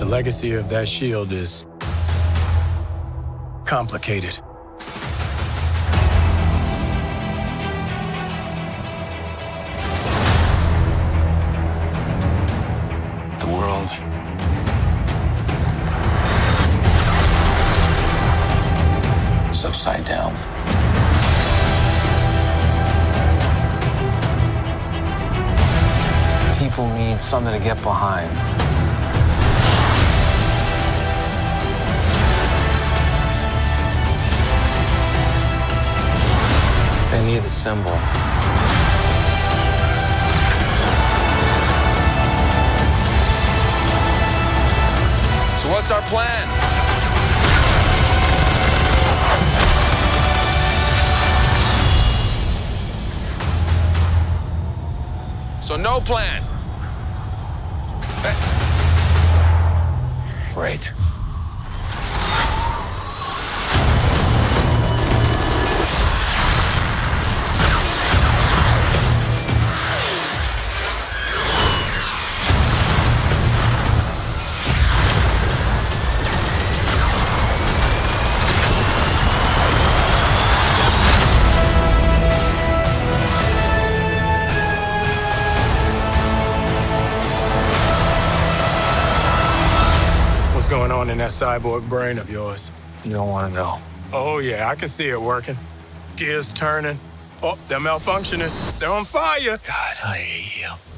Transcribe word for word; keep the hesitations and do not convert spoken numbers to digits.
legacy of that shield is complicated. The world is upside down. People need something to get behind. They need the symbol. So what's our plan? So no plan. Great. What's going on in that cyborg brain of yours? You don't want to know. Oh, yeah, I can see it working. Gears turning. Oh, they're malfunctioning. They're on fire. God, I hate you.